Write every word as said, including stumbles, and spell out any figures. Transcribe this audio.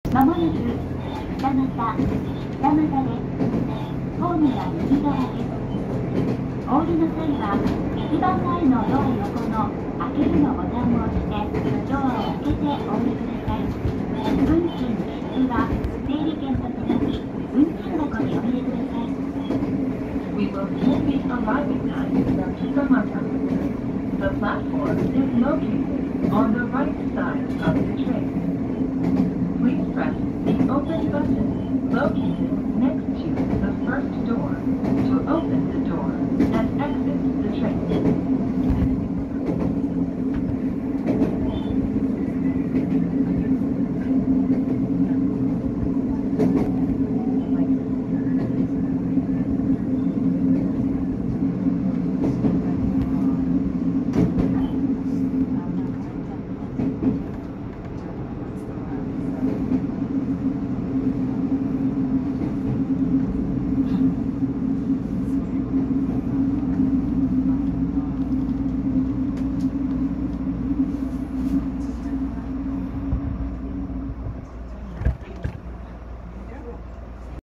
まもなく二俣、二俣です。ホームは右側です。お降りの際は、一番前のドア横の開けるのボタンを押して、ドアを開けてお降りください。運賃支出は、整理券とともに、運賃箱にお入れください。 We will soon be arriving at Samata. The platform is located on the right side of the train. Please press the open button located next to the first door to open the door and exit the train.